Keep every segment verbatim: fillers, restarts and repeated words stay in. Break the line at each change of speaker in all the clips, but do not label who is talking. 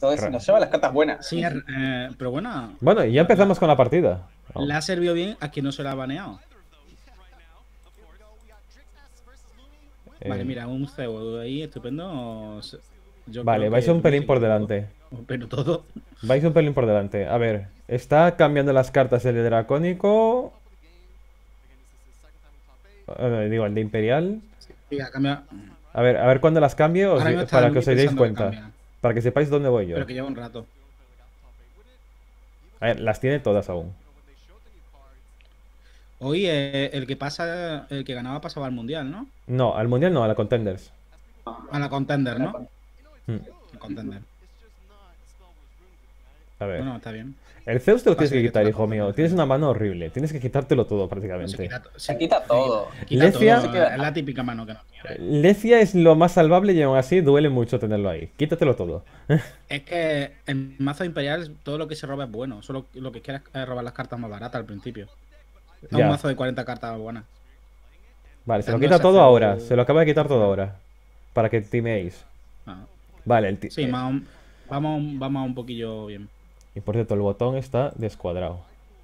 todo eso nos lleva a las cartas buenas.
Sí, eh, pero bueno.
Bueno, y ya empezamos con la partida. Oh.
Le ha servido bien a quien no se la ha baneado.
Eh,
Vale, mira, un C E O ahí estupendo. Yo
vale,
creo
vais
que
un
Lumi
pelín
se
por
equivocó.
delante.
Pero todo.
Vais un pelín por delante. A ver, está cambiando las cartas el de Dracónico. Eh, digo, el de Imperial.
Sí, ha cambiado.
A ver, a ver cuándo las cambio os
Ahora
di-
mismo está
para que
Lumi
os deis
pensando que
cuenta.
cambia.
Para que sepáis dónde voy yo.
Pero que lleva un rato.
A ver, las tiene todas aún.
Hoy eh, el que pasa, el que ganaba pasaba al mundial, ¿no?
No, al mundial no, a la Contenders.
A la contender, ¿no?
Hmm.
Contender.
A ver.
Bueno, está bien.
El Zeus te lo tienes
Pasa
que
que
quitar,
toda
hijo
la
mío.
contender.
Tienes una mano horrible. Tienes que quitártelo todo
Se
prácticamente.
quita, to-
Se quita todo.
quita
Lecia-
todo. Es la típica mano que no quiere.
Lecia es lo más salvable y aún así duele mucho tenerlo ahí. Quítatelo todo.
Es que en mazo imperial todo lo que se roba es bueno. Solo lo que quieras es robar las cartas más baratas al principio. Es
Ya.
un mazo de cuarenta cartas buenas.
Vale, se lo
Dando
quita
ese
todo
Zeus-
ahora. Se lo acaba de quitar todo ahora. Para que timeéis.
Ah,
Vale, el ti-
sí,
eh,
más un- vamos, vamos un poquillo bien.
Y por cierto, el botón está descuadrado.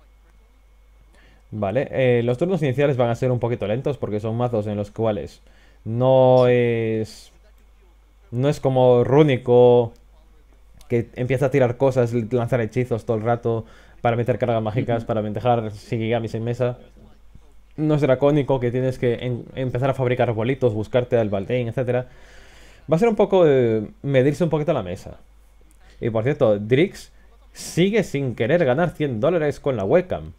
Vale, eh, los turnos iniciales van a ser un poquito lentos porque son mazos en los cuales no es... No es como Rúnico, que empieza a tirar cosas, lanzar hechizos todo el rato para meter cargas mágicas,
Ujú.
para dejar Shikigamis en mesa. No es Dracónico, que tienes que en- empezar a fabricar arbolitos, buscarte al Baldain, etcétera. Va a ser un poco de medirse un poquito la mesa. Y por cierto, Drix sigue sin querer ganar cien dólares con la webcam.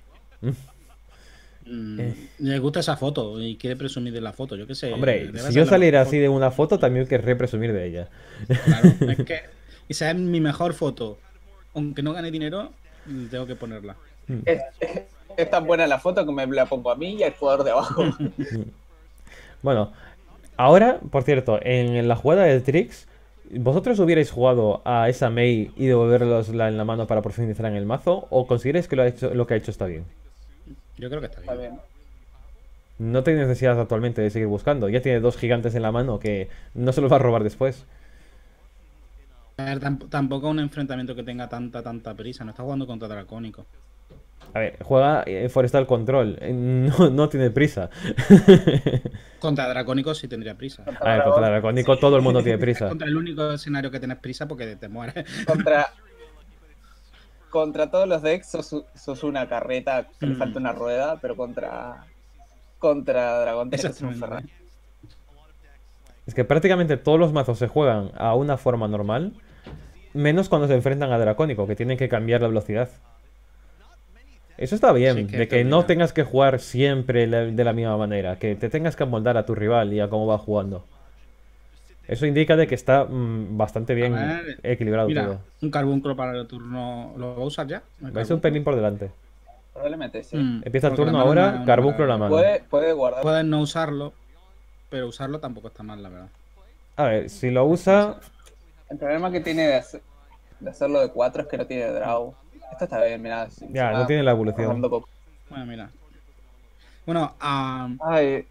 Mm,
Eh.
Le gusta esa foto y quiere presumir de la foto. Yo qué sé.
Hombre,
debe
si
ser
yo
la
saliera
mejor
así de una foto, también querré presumir de ella.
foto, claro. Es que esa es mi mejor foto. Aunque no gane dinero, tengo que ponerla.
Es, es- es tan buena la foto que me la pongo a mí y al jugador de abajo.
Bueno, ahora, por cierto, en la jugada de Trix, ¿vosotros hubierais jugado a esa Mei y devolverlos la en la mano para profundizar en el mazo? ¿O consideráis que lo, ha hecho, lo que ha hecho está bien?
Yo creo que está bien.
Está bien.
No tiene necesidad actualmente de seguir buscando. Ya tiene dos gigantes en la mano que no se los va a robar después.
A ver, tamp- tampoco un enfrentamiento que tenga tanta, tanta prisa. No está jugando contra Dracónico.
A ver, juega eh, Forestal Control. eh, No, no tiene prisa.
Contra Dracónico sí tendría prisa.
A ver, contra Dracónico todo el mundo tiene
Es
prisa.
contra el único escenario que tienes prisa porque te mueres.
Contra, contra todos los decks sos, sos una carreta que le
Mm.
falta una rueda, pero contra contra Dragón tenés que ser un
Exactamente.
Ferrari.
Es que prácticamente todos los mazos se juegan a una forma normal, menos cuando se enfrentan a Dracónico, que tienen que cambiar la velocidad. Eso está bien,
Sí, que
de
te
que no
obliga.
tengas que jugar siempre la- de la misma manera, que te tengas que amoldar a tu rival y a cómo va jugando. Eso indica de que está mm, bastante bien
A ver,
equilibrado
Mira,
todo.
un carbúnculo para el turno. ¿Lo va a usar ya? ¿El
Vais un
carbúnculo?
pelín por delante.
Probablemente sí.
Mm,
Empieza el
porque la
turno
mano no es
ahora,
una
carbunclo en la
maravilla.
mano.
Puede, puede guardar.
Puedes no usarlo, pero usarlo tampoco está mal, la verdad.
A ver, si lo usa...
El problema que tiene de, hacer- de hacerlo de cuatro es que no tiene draw. Esto está bien, mirá. si-
Ya,
ah,
no tiene la evolución.
bajando poco.
Bueno, mira. Bueno, ah,
Ay,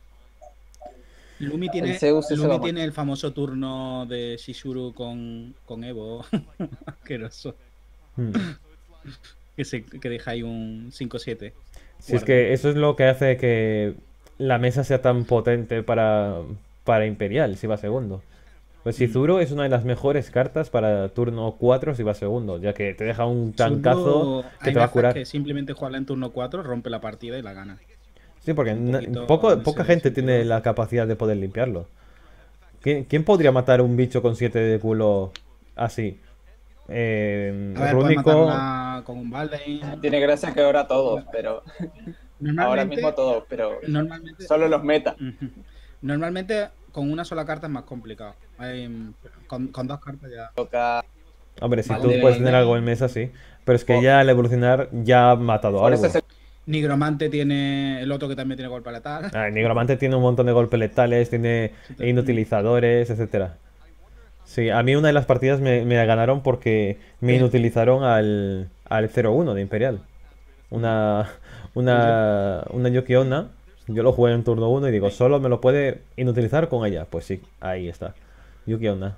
Lumi tiene,
Zeus ese
Lumi
vamos.
tiene el famoso turno de Shishuru con, con Evo. Asqueroso.
Hmm.
Que, se, que deja ahí un cinco siete.
Si es que eso es lo que hace que la mesa sea tan potente para, para Imperial, si va segundo. Pues Shizuru es una de las mejores cartas para turno cuatro si va segundo, ya que te deja un tancazo que te va a curar.
Que simplemente jugarla en turno cuatro rompe la partida y la gana.
Sí, porque
un
na-
poquito
poco,
en
poca
ese
gente
sentido.
tiene la capacidad de poder limpiarlo. ¿Quién, quién podría matar un bicho con siete de culo así? Eh,
A ver, puedes
Rúnico...
matarla con un Baldain.
tiene gracia que ahora todos, pero
Normalmente,
ahora mismo todos, pero
Normalmente,
solo los meta.
Ujú. Normalmente con una sola carta es más complicado. Em, con, con dos cartas ya.
Toca
Hombre, si tú
Baldain.
puedes tener algo en mesa, sí. Pero es que
Por-
ya al evolucionar ya ha matado
por
algo.
eso es el
Nigromante tiene el otro que también tiene golpe letal.
Ah, el Nigromante tiene un montón de golpes letales, tiene inutilizadores, etcétera. Sí, a mí una de las partidas me, me ganaron porque me
Sí.
inutilizaron al, al cero uno de Imperial. Una, una, una Yuki Onna. Yo lo jugué en turno uno y digo, solo me lo puede inutilizar con ella. Pues sí, ahí está. Yuki Onna.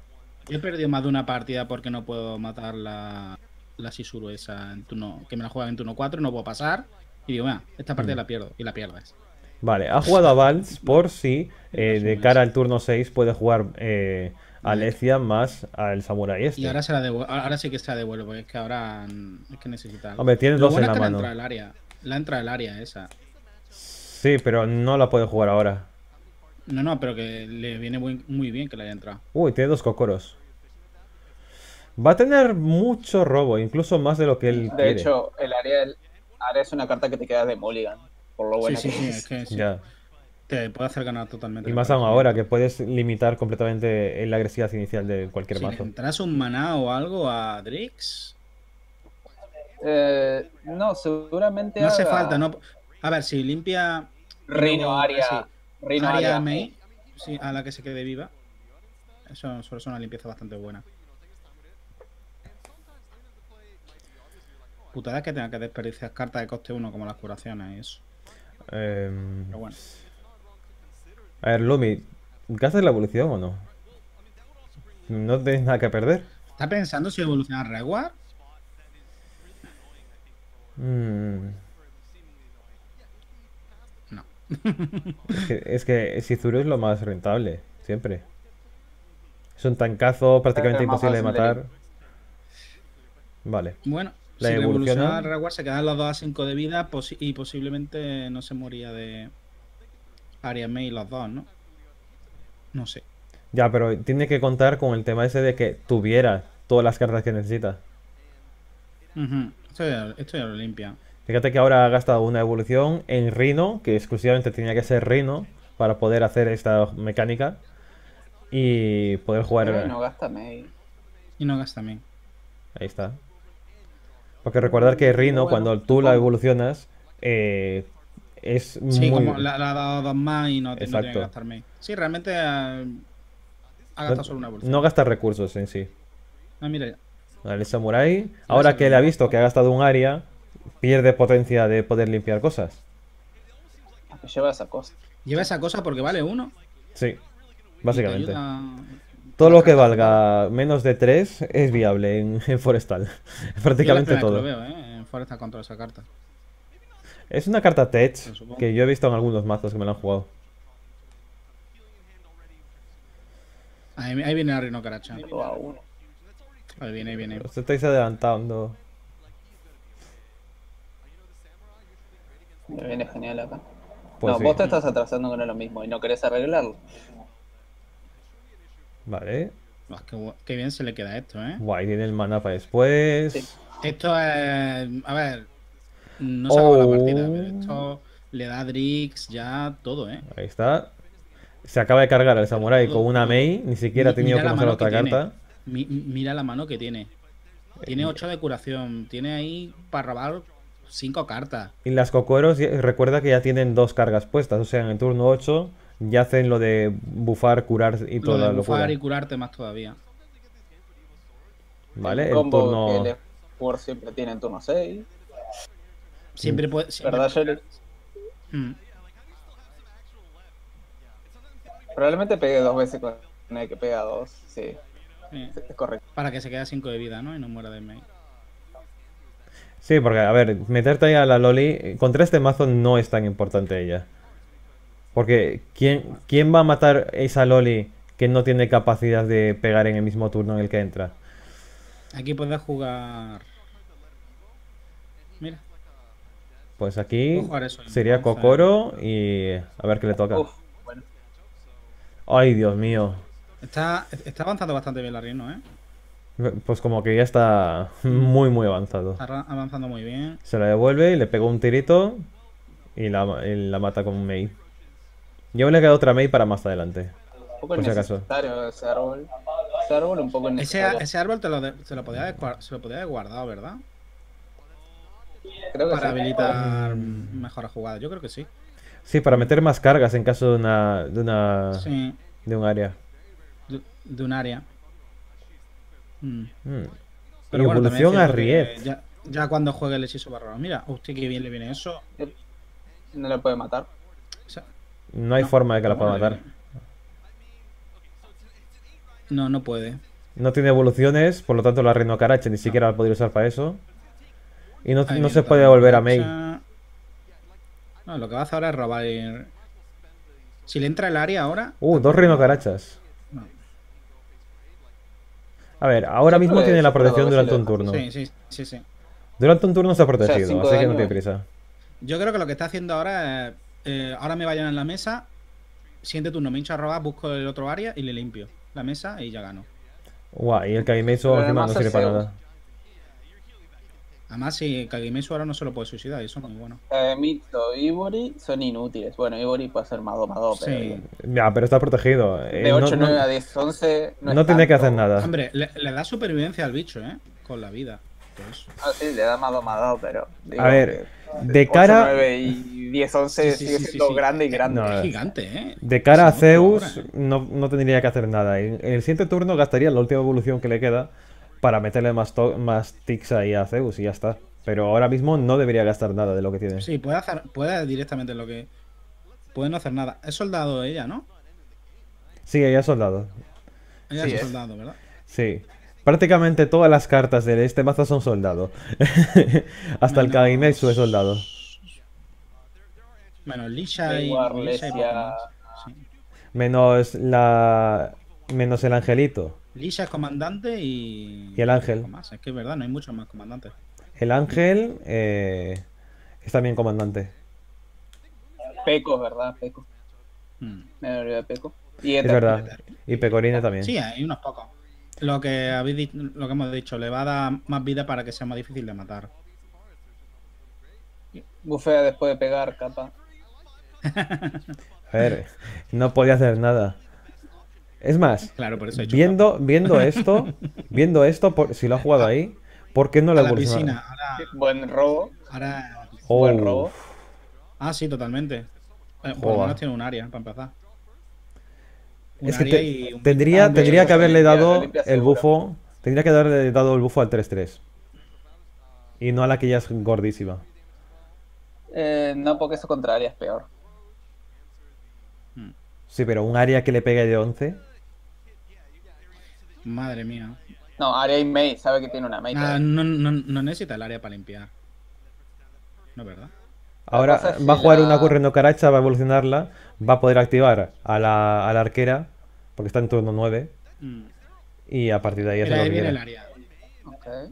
Yo he perdido más de una partida porque no puedo matar la, la Sisuru esa en turno, que me la juegan en turno cuatro y no puedo pasar. Y digo, mira, esta partida
Mm.
la pierdo. Y la pierdes.
Vale, ha jugado a Vals por si
Me
eh,
pasó
de
un
cara
mes.
al turno seis puede jugar eh, a
Vale.
Alecia más al Samurai
Y
este.
ahora se la devuelvo. Ahora sí que se la devuelvo, porque es que ahora mm, es que necesita algo.
Hombre, tiene
Lo
dos en
bueno es
la
que la
mano.
entra el área. La entra el área esa.
Sí, pero no la puede jugar ahora.
No, no, pero que le viene muy, muy bien que la haya entrado.
Uy, tiene dos cocoros. Va a tener mucho robo, incluso más de lo que él
De
quiere.
hecho, el área, el área es una carta que te queda de mulligan, por lo
Sí,
buena que
sí, sí, es
es.
que sí.
Ya.
Te puede hacer ganar totalmente
Y
el
más aún ahora,
emparejamiento.
que puedes limitar completamente la agresividad inicial de cualquier
Si le
mazo.
entras un maná o algo a Drix,
Eh, no, seguramente
no hace falta,
haga
no. A ver, si limpia y
Rino,
luego
área,
así,
Rino,
área
área, Mei.
main, sí, a la que se quede viva. Eso suele ser una limpieza bastante buena. Putada que tenga que desperdiciar cartas de coste uno como las curaciones y eso.
Em,
Pero bueno.
a ver, Lumi, ¿gastas la evolución o no? No tienes nada que perder.
¿Está pensando si evolucionar Reward?
Mm,
No.
es que, es que Shizuru es lo más rentable, siempre. Es un tancazo prácticamente
Es más
imposible de
fácil de lim-
matar. Vale.
Bueno,
La
si le evoluciona
evoluciona.
al Reward se quedan los dos a cinco de vida posi- y posiblemente no se moría de Área Mei los dos, ¿no? No sé.
Ya, pero tiene que contar con el tema ese de que tuviera todas las cartas que necesita.
Ujú. Esto ya, esto ya lo limpia.
Fíjate que ahora ha gastado una evolución en Rhino, que exclusivamente tenía que ser Rhino para poder hacer esta mecánica y poder
Ay,
jugar.
no gasta Mei.
Y no gasta también.
Ahí está. Porque recordar que
Mm,
Rhino,
Bueno,
cuando tú la
supongo.
evolucionas, eh, es
Sí, como
muy.
le, le ha dado dos más y no, te- no tiene que
Exacto.
gastar Mei. Sí, realmente eh, ha
No,
gastado solo una
no
evolución.
gasta recursos en sí.
Ah, mira, ya.
Vale, el Samurai,
Iba a
ahora
ser
que
un
le ha visto que
monstruo.
ha gastado un área, pierde potencia de poder limpiar cosas.
Que lleva esa cosa.
Lleva esa cosa porque vale uno
Sí,
y te
básicamente.
ayuda
Todo
con las
lo que
cartas robadas.
valga menos de tres es viable en, en Forestal.
Yo la
Prácticamente
primera vez que lo
todo.
veo, ¿eh? En Forest contra esa carta.
Es una carta Tech
Pero supongo.
que yo he visto en algunos mazos que me la han jugado.
Ahí, ahí viene la Rino Caracha.
Roba uno.
Ahí viene, ahí viene.
Os estáis adelantando.
Me viene genial acá.
Pues
No,
sí.
vos te estás atrasando con lo mismo y no querés arreglarlo.
Vale.
Buah, qué, bu- qué bien se le queda esto, ¿eh?
Guay, tiene el mana para después.
Sí.
Esto es. A ver. No se acabó la partida, pero
Oh.
esto le da a Drix ya todo, ¿eh?
Ahí está. Se acaba de cargar al
Pero
Samurai
todo,
con una
todo.
Mei. Ni siquiera ha
Mi-
tenido
mira
que
la
usar
mano que
otra
tiene.
carta.
Mi- mira la mano que tiene. Tiene ocho de curación. Tiene ahí para robar cinco cartas.
Y las Cocoros, ya- recuerda que ya tienen dos cargas puestas. O sea, en el turno ocho ya hacen lo de bufar, curar y
Lo
toda
de
la
bufar
locura.
y curarte más todavía.
¿Vale?
El
El
combo que
turno.
el Sport siempre tiene en turno seis.
Siempre puede. Siempre
¿Verdad,
puede-
Jelly?
Mm.
Probablemente pegue dos veces con el que pega dos. Sí,
Eh,
es correcto.
Para que se quede a cinco de vida, ¿no? Y no muera de Mei.
Sí, porque, a ver, meterte ahí a la Loli. Contra este mazo no es tan importante ella. Porque, ¿quién, quién va a matar esa Loli que no tiene capacidad de pegar en el mismo turno en el que entra?
Aquí puedes jugar. Mira,
Pues aquí
puedo jugar eso.
sería
entonces.
Kokoro y a ver qué le toca.
Uf, bueno.
Ay, Dios mío.
Está, está avanzando bastante bien la Rino, ¿eh?
Pues como que ya está muy, muy avanzado.
Está ra- avanzando muy bien.
Se la devuelve y le pega un tirito y la, y la mata con un Mei. Yo le queda otra Mei para más adelante.
Un poco
Por si acaso.
innecesario ese árbol. Ese árbol un poco
Ese,
innecesario.
ese árbol te lo de- se, lo podía haber, gua- se lo podía haber guardado, ¿verdad?
Creo que
Para
sí.
habilitar
Mm.
mejor jugada. Yo creo que sí.
Sí, para meter más cargas en caso de una, de una,
Sí,
de un área.
de, de un área. Mm.
Mm.
Pero
Y
bueno, también es
evolución a
cierto que
Riet.
ya, ya cuando juegue el hechizo barro. Mira, hostia, qué bien le viene eso.
No le puede matar.
O sea,
No hay
no,
forma de que la
¿cómo
pueda
le
matar.
viene? No, no puede.
No tiene evoluciones, por lo tanto la Reino Caracha ni siquiera la podría usar para eso. Y no,
Ahí
no
viene
se puede
también
volver a
Caracha.
Mei.
No, lo que va a hacer ahora es robar. el- Si le entra el área ahora.
Uh, dos Reino Carachas.
No.
A ver, ahora
Yo
mismo
creo que
tiene la
yo creo que
protección
a ver si
durante
le
un
dejas
turno.
Sí, sí, sí, sí.
Durante un turno está protegido,
cinco
así que no
daño.
tiene prisa.
Yo creo que lo que está haciendo ahora es. eh, ahora me vayan en la mesa. Siguiente turno me hincho a robar, busco el otro área y le limpio la mesa y ya gano.
Guau, y el Kaimetsu
Pero
encima no
además
sirve
es
para
Zeus.
nada.
Además, si Kagemetsu ahora no se lo puede suicidar, y eso es muy bueno.
Mito y Ibori son inútiles. Bueno, Ibori puede ser más dos más dos, pero
Sí.
digo,
Ya, pero está protegido. Eh,
de
no-
ocho,
no-
nueve a diez, once no,
no
es
tiene que hacer
tanto.
nada.
Hombre, le, le da supervivencia al bicho, ¿eh? Con la vida. Todo eso.
Ah, sí, le da más dos más dos, pero digo
A ver,
que
de cara-
ocho, nueve y diez, once
Sí, sí,
sigue
sí, sí,
siendo
sí.
grande y grande.
No,
Es
eh.
gigante, ¿eh?
De cara a
Es monstruo
Zeus,
ahora, ¿eh?
no, no tendría que hacer nada. En en el siguiente turno gastaría la última evolución que le queda para meterle más, to- más tics ahí a Zeus y ya está. Pero ahora mismo no debería gastar nada de lo que tiene.
Sí, puede hacer, puede directamente lo que. Puede no hacer nada. Es soldado ella, ¿no?
Sí, ella es soldado.
Ella
Sí,
es
es.
soldado, ¿verdad?
Sí. Prácticamente todas las cartas de este mazo son soldado. Hasta el
Menos-
Kaimetsu es soldado.
Menos Lisha y.
War,
Lisha y poco
Lesia.
más. Sí.
Menos la. Menos el angelito.
Lisha es comandante y.
Y el ángel.
poco más. Es que es verdad, no hay muchos más comandantes.
El ángel eh, es también comandante.
Peco, ¿verdad? Peco.
Hmm.
Me olvidé de Peco. Y
Es
Ether.
verdad. Y Pecorine también.
Sí, hay unos pocos. Lo que habéis dicho, lo que hemos dicho, le va a dar más vida para que sea más difícil de matar.
Bufea después de pegar, capa.
A ver, no podía hacer nada. Es más,
Claro, por eso he hecho
viendo, viendo esto, viendo esto, por- si lo ha jugado ahí, ¿por qué no
a
lo ha
la
evolucionado?
piscina. Ahora,
Buen robo.
ahora.
Oh,
Buen robo.
Ah, sí, totalmente. Eh, por lo
Joder.
menos tiene un área, para empezar. Un
Es que
área
te-
y un-
tendría,
Ah,
tendría
eso
que
se
haberle
limpia,
dado
se limpia
el
seguro.
bufo. Tendría que haberle dado el bufo al tres tres. Y no a la que ya es gordísima.
Eh, no, porque eso contraria es peor.
Hmm.
Sí, pero un área que le pegue de once.
Madre mía.
No, Aria y Mei, sabe que tiene una Mei.
Ah,
también.
no, no, no necesita el área para limpiar. No, ¿verdad?
Ahora
cosa es
va a
si
jugar
la-
una corriendo caracha, va a evolucionarla. Va a poder activar a la, a la arquera. Porque está en turno nueve.
Mm.
Y a partir de ahí hace
Mira,
lo
ahí
que
viene el
quiera.
área.
Ok.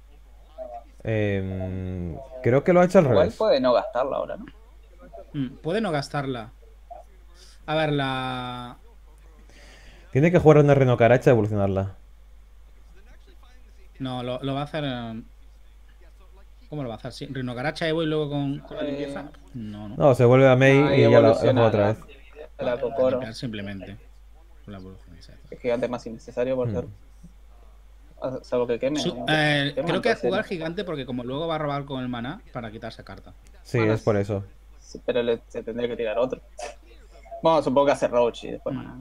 Em, creo que lo ha hecho al
Igual
revés.
puede no gastarla ahora, ¿no?
Mm, Puede no gastarla. A ver, la.
Tiene que jugar una Reno Caracha y evolucionarla.
No, lo, lo va a hacer. eh, ¿Cómo lo va a hacer? Sí, Rino Garacha Evo y luego con, con la
Eh,
limpieza. No, no.
No, se vuelve a Mei
Ah,
y ya la, la
evoluciona
juega otra
la-
vez.
La
Vale,
Kokoro.
limpiar simplemente. Con la evolución, exacto.
Es gigante más innecesario por
Mm.
ser. Ah, salvo que queme.
Su-
¿no?
eh,
Quema,
creo que es
entonces,
jugar gigante porque como luego va a robar con el maná para quitarse carta.
Sí,
Bueno,
es por eso.
sí, pero le, se tendría que tirar otro. Bueno, supongo que hace Roach y después
Mm.
maná.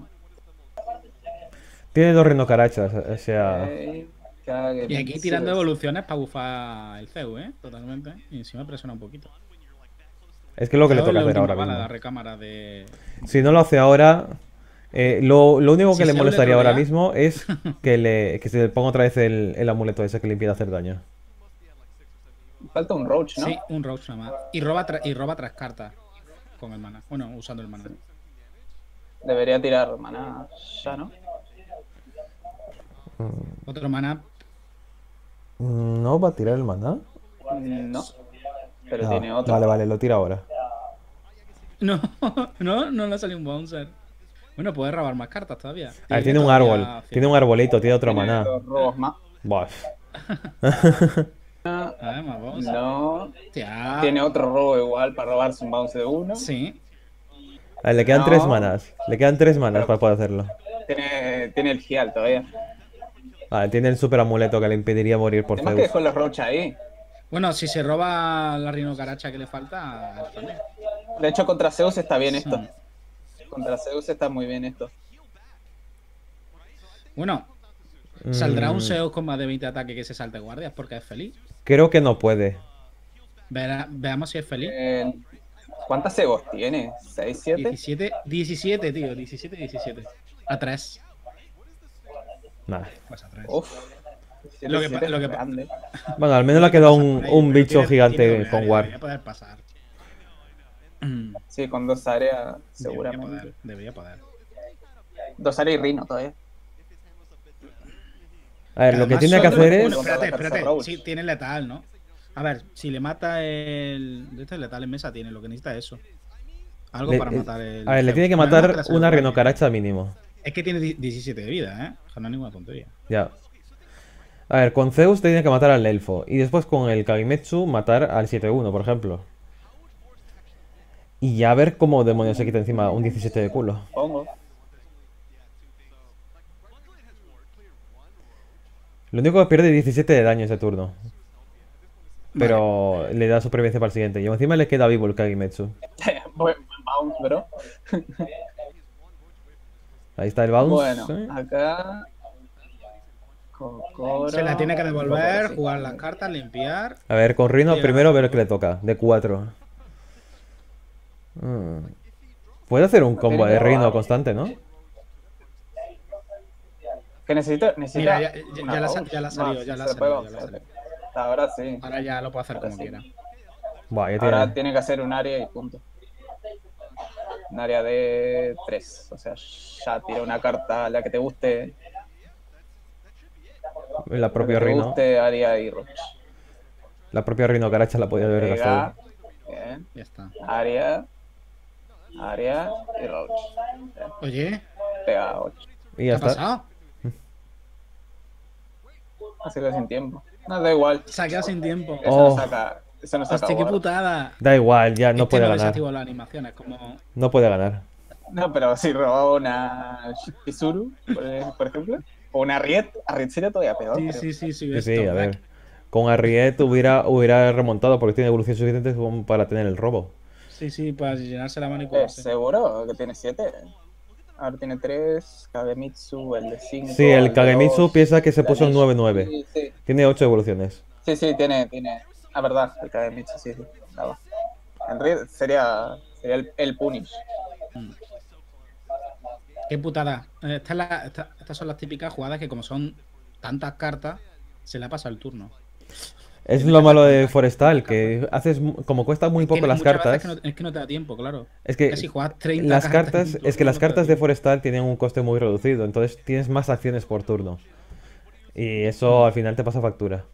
Tiene dos Reno Carachas, o sea.
Ok, cague,
Y aquí
sí,
tirando
pues.
evoluciones para bufar el Zeus, ¿eh? Totalmente. Y encima presiona un poquito.
Es que es lo que le
Zeus es
toca
la
hacer
última
ahora
bala de la
mismo.
recámara de.
Si no lo hace ahora. eh, lo, lo único
Si
que le
Zeus le
molestaría ahora
trolea-
mismo es que, le, que se le ponga otra vez el, el amuleto ese que le impide hacer daño.
Falta un Roach, ¿no?
Sí, un Roach nada más. Y roba, tra- y roba tres cartas con el maná. Bueno, usando el maná.
Debería tirar maná ya, ¿no?
Otro maná.
¿No va a tirar el maná?
Mm, No. Pero
Ah,
tiene otro.
Vale, vale, lo tira ahora.
No, no, no le ha salido un bouncer. Bueno, puede robar más cartas todavía.
A ver, tiene un
todavía
árbol.
cien.
Tiene un arbolito, tiene otro
Tiene
maná.
dos robos más.
Buah.
A ver, más bouncer.
No.
Hostia.
Tiene otro robo igual para robarse un bounce de uno.
Sí.
A ver, le quedan
No.
tres manas. Le quedan tres manas para poder hacerlo.
Tiene, tiene el Gial todavía.
Vale, tiene el super amuleto que le impediría morir por
Además que
Zeus.
dejó los Roach ahí.
Bueno, si se roba la Rino Caracha que le falta, también.
De hecho, contra Zeus está bien esto.
Sí.
Contra Zeus está muy bien esto.
Bueno, saldrá un
Mm,
Zeus con más de veinte ataques que se salte guardias porque es feliz.
Creo que no puede.
Verá- veamos si es feliz.
Eh, ¿Cuántas Zeus tiene? ¿seis, siete?
diecisiete, diecisiete, tío. diecisiete, diecisiete. A tres.
Nada.
Pasa tres.
Uf.
Lo que pa-
siete
lo que
es
pa-
grande.
Bueno, al menos le ha quedado un,
Pasa por ahí,
un
pero
bicho
tiene-
gigante
tiene doble
con
área,
War.
Debería poder pasar.
Sí, con dos áreas,
Debería
seguramente.
poder, debería poder.
Dos áreas y Rino todavía.
A ver, lo que
Además,
tiene que
solo-
hacer
bueno,
es...
bueno,
Espérate,
contra la
espérate.
Roach.
Sí, tiene letal, ¿no? A ver, si le mata el. De este letal en mesa tiene, lo que necesita es eso. Algo
le-
para
eh,
matar el.
a ver, le
Zeus.
tiene que
Menos mal
matar
le salió
una
por aquí.
Rhinocaracha mínimo.
Es que tiene di- diecisiete de vida, ¿eh? O sea, no es ninguna tontería.
Ya. A ver, con Zeus te tiene que matar al elfo. Y después con el Kagemetsu matar al siete uno, por ejemplo. Y ya a ver cómo demonios se quita encima un diecisiete de culo.
Pongo.
Lo único que pierde es diecisiete de daño ese turno. Pero le da supervivencia para el siguiente. Y encima le queda vivo el Kagemetsu.
Buen bounce, bro.
Ahí está el bounce.
Bueno,
¿eh?
acá. Kokoro.
Se la tiene que devolver,
Kokoro, sí.
jugar las cartas, limpiar.
A ver, con Rhino
Sí,
primero
ahora-
ver qué le toca. De cuatro. Puede hacer un combo de Rhino constante, ¿no?
Que necesita. necesita
Mira, ya- ya-
una
ya la sa-
Roach.
ya la salió,
No,
ya la
se
salió,
puede
ya la
bouncear.
salió.
Ahora sí.
Ahora ya lo puede hacer
Ahora
como
sí.
quiera.
Buah, ya
Ahora
tiene...
tiene que hacer un área y punto. Un área de tres. O sea, ya tira una carta, la que te guste.
La propia
la que te
Rhino.
guste, área y Roach.
La propia Rhino Caracha la podía haber
Pega.
gastado.
Bien.
Ya está.
Área. Área y Roach. Bien.
Oye,
Pega ocho.
Y
¿qué
ya
ha
está.
pasado?
Así que sin tiempo. No, da igual.
Se ha quedado sin tiempo.
Eso
Oh.
no saca. Eso no saca.
Hostia, qué
War.
putada.
Da igual, ya no
Es que
puede
no
ganar.
desactivo las animaciones, como.
No puede ganar.
No, pero si robaba una Shizuru, por, por ejemplo. O una Riet. A Riet sería todavía peor.
Sí,
creo.
sí, sí, sí.
Sí,
esto,
sí, a
¿eh?
ver. Con Arriet hubiera, hubiera remontado porque tiene evolución suficiente como para tener el robo.
Sí, sí, para llenarse la mano y
Eh,
curarse.
¿Seguro que tiene siete? Ahora tiene tres. Kagemitsu, el de cinco.
Sí, el
de
Kagemitsu
dos,
piensa que se
la
puso en
Nishi.
nueve nueve.
Sí, sí.
Tiene ocho evoluciones.
Sí, sí, tiene, tiene. Ah, verdad, el Kagemitsu, sí, sí. Ya va. En realidad sería, sería el, el Punish.
Qué putada. Eh, esta es la- esta- estas son las típicas jugadas que, como son tantas cartas, se le ha pasado el turno.
Es lo malo de Forestal, que haces mu- como cuesta muy poco
Tienes
las
muchas veces
cartas.
que no- es que no te da tiempo, claro.
Es que
Es si juegas treinta
las
cartas en
cartas,
un
es que
turno,
las
no te da
cartas de
tiempo.
Forestal tienen un coste muy reducido, entonces tienes más acciones por turno. Y eso al final te pasa factura.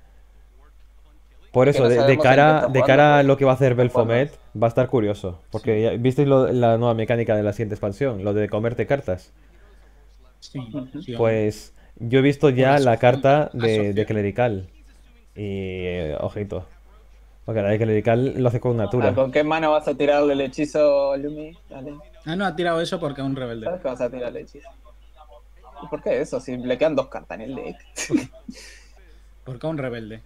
Por
Que
eso,
no
de, de
sabemos en qué
cara,
está
de
jugando,
cara a
pues.
lo que va a hacer
Está jugando.
Belfomet, va a estar curioso. Porque ya visteis lo- la nueva mecánica de la siguiente expansión, lo de comerte cartas.
Sí,
Ujú.
sí, hombre.
Pues yo he visto ya
Por eso,
la carta
sí.
de,
Asocio.
de Clerical. Y eh, ojito. Porque la de Clerical lo hace con
Ah,
Natura.
¿con qué mano vas a tirarle el hechizo, Lumi? Dale.
Ah, no, ha tirado eso porque es un rebelde.
¿Sabes que vas a tirar el hechizo? ¿Y por qué eso? Si le quedan dos cartas en el deck.
Porque es un rebelde.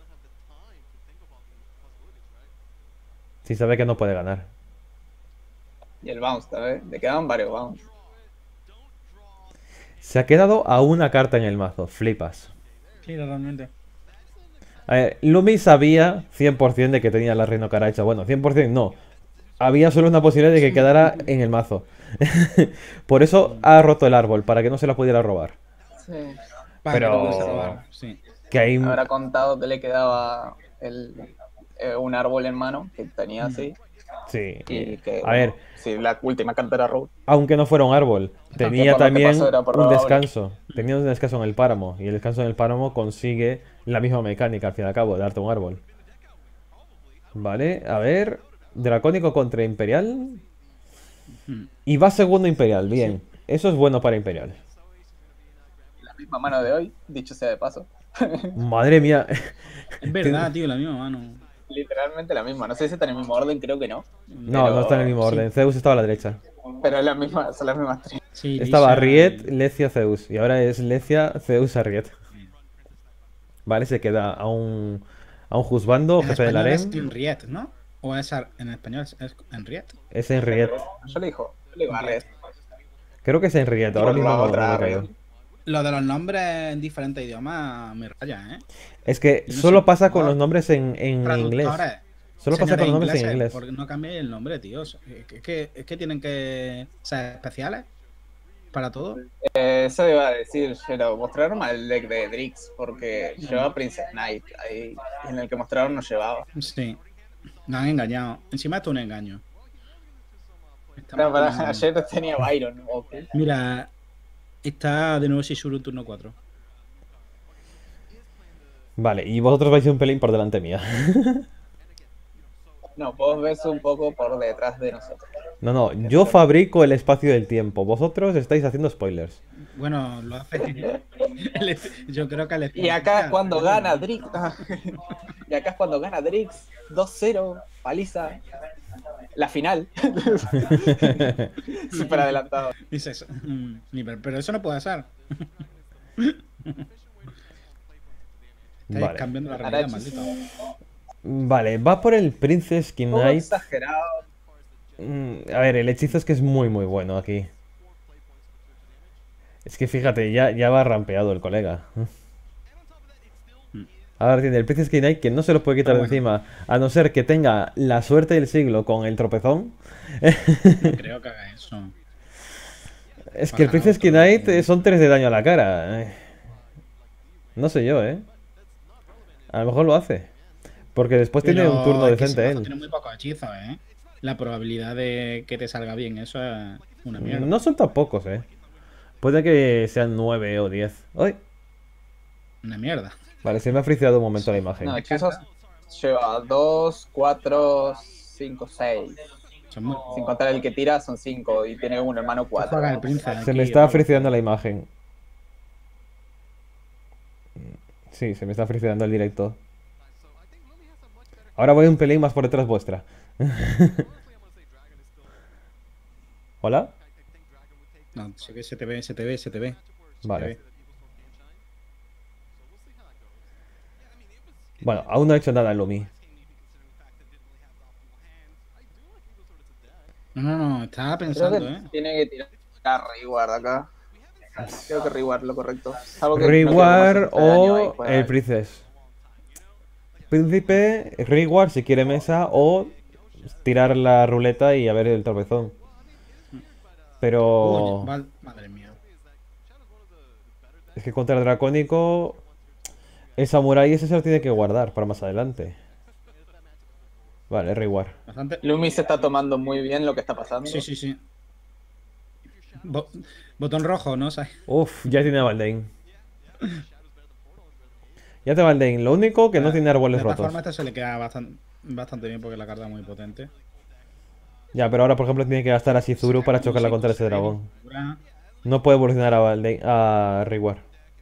Si sabe que no puede ganar.
Y el bounce, ¿sabes? Le quedan varios bounce.
Se ha quedado a una carta en el mazo. Flipas.
Sí, realmente.
A ver, Lumi sabía cien por ciento de que tenía la Reino Caracha. Bueno, cien por ciento no. Había solo una posibilidad de que quedara en el mazo. Por eso ha roto el árbol, para que no se la pudiera robar.
Sí.
Para
Pero-
que no pudiese robar, sí.
Que hay...
Habrá contado que le quedaba el, eh, un árbol en mano que tenía así.
Sí.
Y que,
A ver,
bueno, si la última carta era Road.
aunque no fuera un árbol, tenía
por lo que
también
pasó era por
un
probable.
descanso. Tenía un descanso en el páramo. Y el descanso en el páramo consigue la misma mecánica, al fin y al cabo, de darte un árbol. Vale, a ver. Dracónico contra Imperial.
Hmm.
Y va segundo Imperial, bien. Eso es bueno para Imperial.
La misma mano de hoy, dicho sea de paso.
Madre mía.
Es verdad, tío, la misma mano.
Literalmente la misma. No sé si está en el mismo orden, creo que no.
No,
Pero-
no está en el mismo
sí.
orden. Zeus estaba a la derecha.
Pero es la misma, son las mismas tres.
Sí,
Estaba
Lisha
Riet,
y-
Lecia, Zeus. Y ahora es Lecia, Zeus, Arriet. Vale, se queda a un, a un juzgando,
En
jefe del
español es
harem.
Enriet, ¿no? O es ar- en español es es Enriet.
Es Enriet.
Yo le dijo, yo le digo a Red.
Creo que es Enriet. Ahora
Por
mismo
la
no, no
otra
me
Red.
acuerdo.
Lo de los nombres en diferentes idiomas me raya, ¿eh?
Es que
Yo no
solo
sé,
pasa con
ahora-
los nombres en, en inglés.
Traductores,
Solo pasa con
señores
los nombres en
ingleses,
inglés.
¿por qué no cambiéis el nombre, tío? Es que, es que, es que tienen que ser especiales. para todo.
Eh, eso iba a decir, pero mostraron mal el deck de Drix porque llevaba Princess Knight ahí, en el que mostraron no llevaba.
Sí. Nos han engañado. Encima esto es un engaño. Estamos
Pero para,
con un engaño.
ayer tenía Byron. Okay.
Mira, está de nuevo Shizuru en turno cuatro.
Vale, y vosotros vais un pelín por delante mía.
No, vos ves un poco por detrás de nosotros.
No, no, yo fabrico el espacio del tiempo. Vosotros estáis haciendo spoilers.
Bueno, lo hace. el est- Yo creo que el
Y acá es cuando gana Drix. Y acá es cuando gana Drix. dos cero, paliza. La final. Súper adelantado.
Dices, mm, ni per- pero eso no puede ser. Estáis
Vale.
cambiando la realidad,
Arachis.
maldito.
Vale, va por el Princess
Un poco
Knight.
exagerado.
Mm, A ver, el hechizo es que es muy muy bueno aquí. Es que fíjate, ya, ya va rampeado el colega. Ahora tiene el Princess Knight que no se lo puede quitar
Pero
de
bueno.
encima, a no ser que tenga la suerte del siglo con el tropezón.
No creo que haga eso.
Es que el
Bajar
Princess
otro,
Knight
sí.
eh, son tres de daño a la cara. Eh, No sé yo, ¿eh? A lo mejor lo hace. Porque después tiene
Pero
un turno
es que
decente
ese mazo
él.
tiene muy pocos hechizos, ¿eh? La probabilidad de que te salga bien, eso es una mierda.
No son tan pocos, ¿eh? Puede que sean nueve o diez. ¡Ay!
Una mierda.
Vale, se me ha friseado un momento la imagen.
No, hechizos lleva dos, cuatro, cinco, seis.
Son muy...
Sin contar el que tira, son cinco. Y tiene uno, hermano, cuatro.
Juega el príncipe
Se me
aquí,
está
Pablo.
friseando la imagen. Sí, se me está friseando el directo. Ahora voy un pelín más por detrás vuestra. ¿Hola?
No, sé que se te ve, se te ve, se te ve. se
Vale.
te ve.
Bueno, aún no he hecho nada, Lumi.
No, no, no, estaba
Creo
pensando,
que
¿eh?
tiene que tirar a Reward acá. Creo que Reward lo correcto. Salvo que no
Reward
quiero comerse este daño ahí,
o
pues,
el Princess. Príncipe, Reward si quiere mesa o tirar la ruleta y a ver el tropezón. Pero
Oye, val- madre mía.
es que contra el dracónico el samurai ese se lo tiene que guardar para más adelante. Vale, Reward.
Bastante.
Lumi se está tomando muy bien lo que está pasando.
Sí, sí, sí. Bo- Botón rojo, ¿no? O sea,
Uf, ya tiene a Baldain. Ya te Baldain. Lo único que no tiene árboles
de todas
rotos.
formas, este se le queda bastante, bastante bien porque la carta es muy potente.
Ya, pero ahora por ejemplo tiene que gastar a Shizuru para chocarla contra ese dragón. No puede evolucionar a Baldain, a Reward.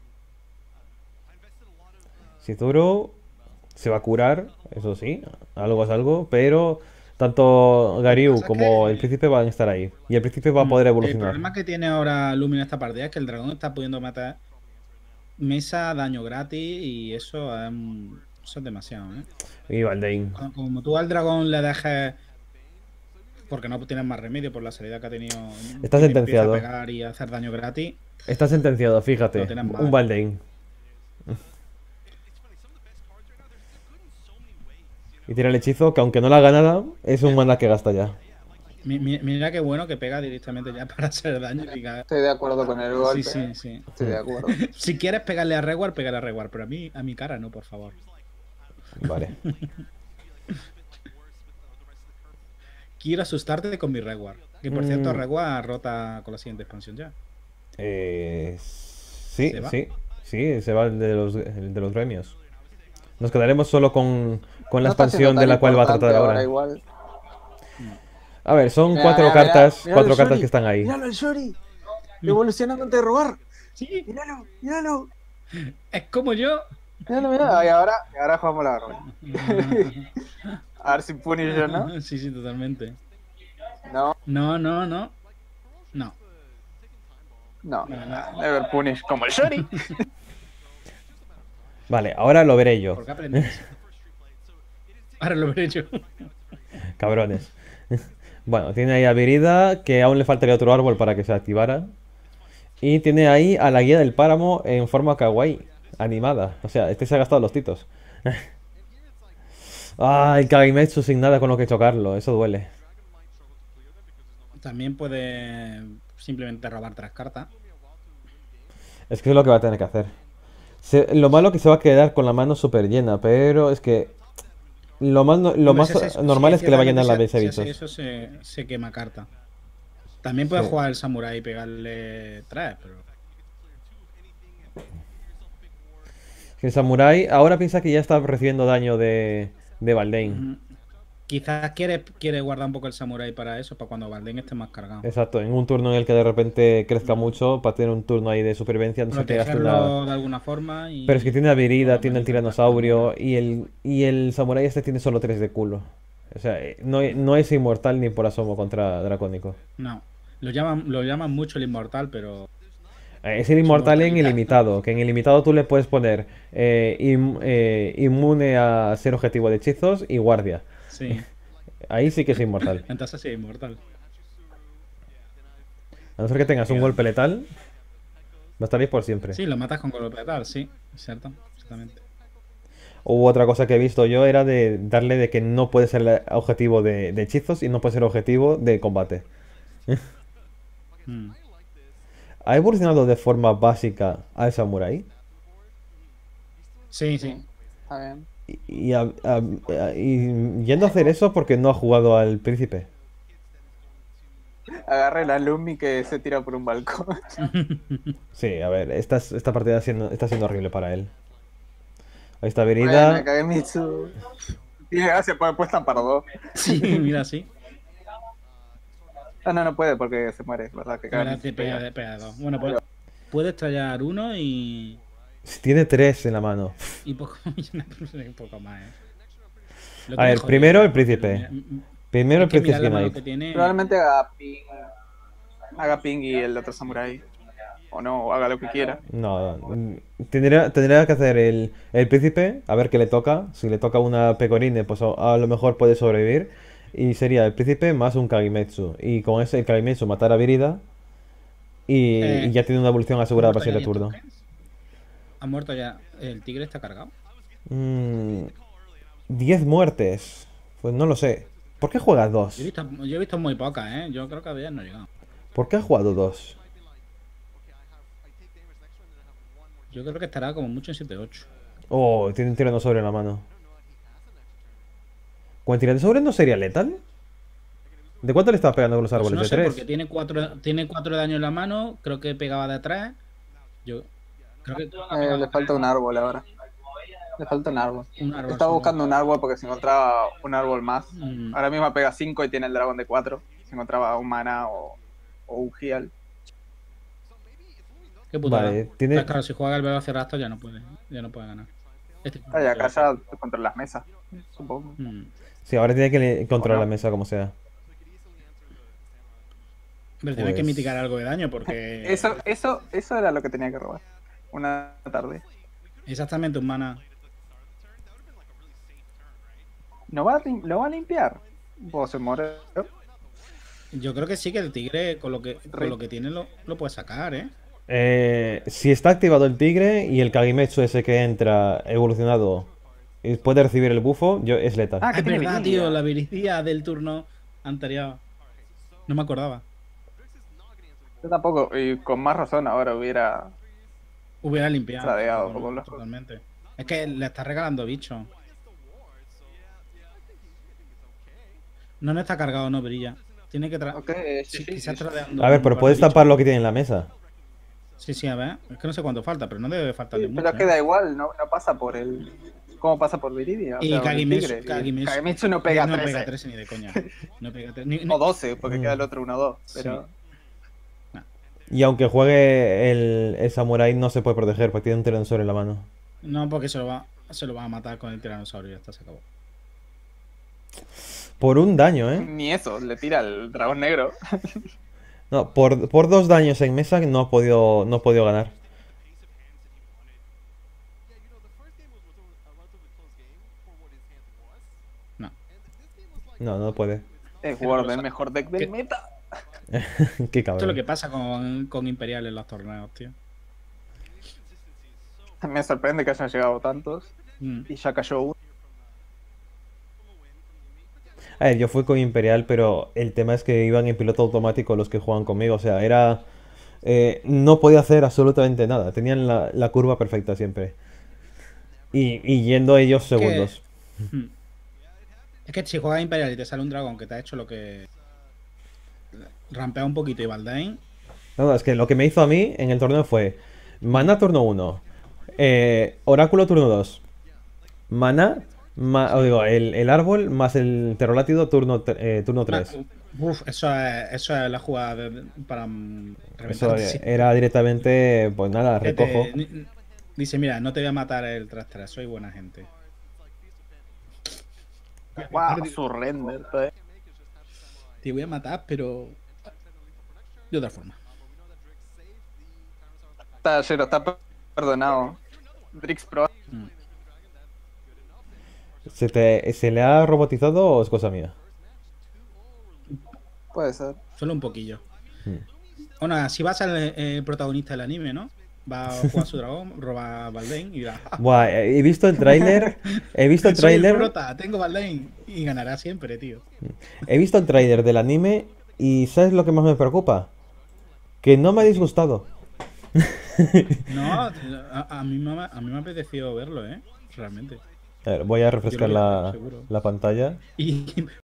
Shizuru se va a curar, eso sí, algo es algo, pero tanto Garyu
pasa es
como
que-
el príncipe van a estar ahí. Y el príncipe va a poder
El
evolucionar.
problema que tiene ahora Lumi en esta partida es que el dragón está pudiendo matar mesa, daño gratis y eso es, un- eso es demasiado, ¿eh?
Y Baldain.
Como- Como tú al dragón le dejes. Porque no tienes más remedio por la salida que ha tenido.
Está
que le
sentenciado.
empieza a pegar y a hacer daño gratis.
Está sentenciado, fíjate.
Lo tienes mal.
Un Baldain. Y tira el hechizo que aunque no la haga nada, es un mana que gasta ya.
Mi- mi- Mira qué bueno que pega directamente ya para hacer daño. y que-
Estoy de acuerdo con el golpe.
Sí, sí, sí.
Estoy de acuerdo.
Si quieres pegarle a Reward, pégale a Reward, pero a mí, a mi cara no, por favor.
Vale.
Quiero asustarte con mi Reward. Que por cierto,
Mm.
Reward rota con la siguiente expansión ya.
Eh, sí,
¿Se va?
sí. Sí, se va el de los, el de los gremios. Nos quedaremos solo con, con la
No está
expansión
siendo
de
tan
la cual va a tratar
importante
ahora.
igual.
A ver, son
Mira,
cuatro
mira,
cartas,
mira,
cuatro
míralo,
cartas
Shuri.
que están ahí.
Míralo el Shuri. Evolucionando antes de robar.
Sí,
Míralo, míralo.
es como yo.
Míralo, míralo. Y ahora, y ahora jugamos la garra. A ver si Punisher, ¿no?
Sí, sí, totalmente.
No,
No, no, no. No.
no.
No, no.
Never Punish como el Shuri.
Vale, ahora lo veré yo.
¿Por qué aprendes? Ahora lo veré yo.
Cabrones. Bueno, tiene ahí a Virida, que aún le faltaría otro árbol para que se activara. Y tiene ahí a la guía del páramo en forma kawaii, animada. O sea, este se ha gastado los titos. Ah, el Kagemetsu sin nada con lo que chocarlo, eso duele.
También puede simplemente robar tres cartas.
Es que es lo que va a tener que hacer. Se- lo malo que se va a quedar con la mano súper llena, pero es que lo más, no- lo
Hombre,
más
si hace eso-
normal
si
es que le va a llenar la
ciertamente
mesa de
si, si hace
bichos.
eso, se, se quema carta. También puede
Sí.
jugar el Samurai y pegarle tres, pero.
El Samurai ahora piensa que ya está recibiendo daño de, de Baldain.
Ujú. Quizás quiere, quiere guardar un poco el Samurai para eso, para cuando Balden esté más cargado.
Exacto, en un turno en el que de repente crezca mucho, para tener un turno ahí de supervivencia, no sé qué gaste una...
Protegerlo de alguna forma y.
Pero es que tiene la
por
virida,
lo
tiene el
menos intentar
tiranosaurio
terminar.
y el, y el Samurai este tiene solo tres de culo. O sea, eh, no, no es inmortal ni por asomo contra Dracónico.
No. Lo llaman, lo llaman mucho el inmortal, pero.
Eh, Es el
Su
inmortal en
mortalidad.
ilimitado, que en ilimitado tú le puedes poner eh, im- eh, inmune a ser objetivo de hechizos y guardia.
Sí.
Ahí sí que es inmortal.
Entonces sí, inmortal.
A no ser que tengas un golpe letal, va a estar ahí por siempre.
Sí, lo matas con golpe letal, sí. Cierto, exactamente.
O otra cosa que he visto yo era de darle de que no puede ser el objetivo de, de hechizos y no puede ser objetivo de combate.
Mm.
¿Ha evolucionado de forma básica al Samurai?
Sí, sí.
Está bien.
Y, y a- a- a- y yendo a hacer eso porque no ha jugado al príncipe.
Agarre la Lumi que se tira por un balcón.
Sí, a ver, esta, es- esta partida siendo- está siendo horrible para él. Ahí está
Bueno,
Virida.
Kagemitsu. Tiene gracia, pues puestan para dos.
Sí, mira, sí.
Ah, no, no puede porque se muere, ¿verdad? Que
Ahora
Kagemitsu
te pega
pega.
de pega de dos. Bueno, pues puedes trallar uno y.
Tiene tres en la mano.
Y poco, y un poco más, eh. Lo
A
tiene
ver,
jodido,
primero el
pero
príncipe.
mira, mm, mm,
Primero el
es que
Princess
mira la mano
Knight.
que tiene.
Probablemente haga ping. Haga ping y el otro samurai. O no, o haga lo que quiera.
No, mm, tendría, tendría que hacer el, el príncipe, a ver qué le toca. Si le toca una pecorine, pues a, a lo mejor puede sobrevivir. Y sería el príncipe más un Kagemetsu. Y con ese el Kagemetsu matar a Virida. Y,
Eh,
y ya tiene una evolución
¿Ha
asegurada
muerto
para el
ya
siguiente
diez
turno.
tokens? ¿Ha muerto ya? ¿El tigre está cargado?
Mm, diez muertes. Pues no lo sé. ¿Por qué juega
Yo he
dos?
visto, yo he visto muy pocas, ¿eh? Yo creo que a diez no he llegado.
¿Por qué ha jugado dos?
Yo creo que estará como mucho en siete ocho.
Oh, tiene un tiranosaurio en la mano. ¿Con el tiranosaurio no sería letal? ¿De cuánto le estaba pegando con los
Pues
árboles?
no
¿De
sé,
tres?
porque tiene cuatro, tiene cuatro de daño en la mano. Creo que pegaba de tres. Yo creo que
Eh, le falta un árbol ahora. Le falta un árbol.
un árbol.
Estaba
solo.
buscando un árbol porque se encontraba un árbol más.
Mm.
Ahora mismo pega cinco y tiene el dragón de cuatro. Se encontraba un mana o, o un heal.
Qué putada.
Vale, tiene-
Pues claro, si juega el Velociraptor ya no puede, ya no puede ganar. Este-
Ah, y acá ya contra las mesas, supongo.
Mm.
Sí, ahora tiene que le- controlar
Bueno.
la mesa como sea.
Pero tiene que
Pues-
mitigar algo de daño porque.
Eso, eso, eso era lo que tenía que robar. Una tarde.
Exactamente, un mana.
¿No va a, lim- ¿Lo va a limpiar? ¿O se muere?
Yo creo que sí, que el tigre con lo que, con lo que tiene lo, lo puede sacar, ¿eh?
Eh, si está activado el tigre y el Kagemetsu ese que entra evolucionado y puede recibir el bufo, yo, es letal.
Ah, que
es
tiene
verdad,
viridia.
tío, la viridia del turno anterior. No me acordaba.
Yo tampoco, y con más razón ahora hubiera...
Hubiera limpiado.
Tradeado,
totalmente,
como los-
totalmente. Es que le está regalando bicho. No, no está cargado, no brilla. Tiene que tra...
Ok, sí,
Sí,
sí,
quizás
sí.
tradeando
A ver,
un
pero
par
puedes
de bichos.
tapar lo que tiene en la mesa.
Sí, sí, a ver. Es que no sé cuánto falta, pero no debe faltarle
Sí,
mucho.
pero es que
¿eh?
da igual, no, no pasa por el... ¿Cómo pasa por Viridia? O
Y
sea, por el
Kagemetsu,
tigre.
Kagemetsu-
Kagemetsu no pega
no
trece.
pega trece ni de coña. No pega trece. Ni, ni-
O doce, porque
Mm.
queda el otro uno dos. Pero...
Y aunque juegue el, el Samurai no se puede proteger porque tiene un tiranosaurio en la mano.
No, porque se lo va, se lo va a matar con el tiranosaurio y ya está, se acabó.
Por un daño, ¿eh?
Ni eso, le tira el dragón negro.
No, por, por dos daños en mesa no ha podido, no ha podido ganar.
No.
No, no puede.
Es Word, el mejor deck del
¿Qué?
meta.
Qué
Esto es
cabrón.
lo que pasa con, con Imperial en los torneos, tío.
Me sorprende que hayan llegado tantos.
Mm.
Y ya cayó uno.
A ver, yo fui con Imperial, pero el tema es que iban en piloto automático los que juegan conmigo. O sea, era... eh, no podía hacer absolutamente nada. Tenían la, la curva perfecta siempre. Y, y yendo ellos
Es que,
segundos.
hmm, es que si juegas Imperial y te sale un dragón que te ha hecho lo que. Rampea un poquito y Baldain.
No, no, es que lo que me hizo a mí en el torneo fue Mana turno uno, eh, Oráculo turno dos, Mana, ma- o digo, el, el árbol más el Terrolátido turno, tre- eh, turno
Ma-
tres.
Uf, eso es, eso es la jugada de- para mm,
Eso
reventarte
eh,
siempre.
era directamente, pues nada,
Que
recojo.
te- ni- dice, mira, no te voy a matar el trastera, soy buena gente.
Wow, surrender. Todavía.
Te voy a matar, pero de otra forma.
Está, Shero, está per- perdonado. Drix Pro.
Mm.
¿Se, te, ¿Se le ha robotizado o es cosa mía?
Puede ser.
Solo un poquillo.
Hmm.
Bueno, si va a ser el, el protagonista del anime, ¿no? Va a jugar su dragón, roba a Baldain y dirá, "Ah,
Buah, he visto el tráiler, he visto el
soy el
tráiler,
prota, tengo Baldain. Y ganará siempre, tío.
he visto el tráiler del anime y ¿sabes lo que más me preocupa? Que no me ha disgustado.
No, a, a mí me, ha- a mí me ha apetecido verlo, ¿eh? Realmente.
A ver, voy a refrescar
Yo lo voy a ver,
la,
seguro.
la pantalla.
Y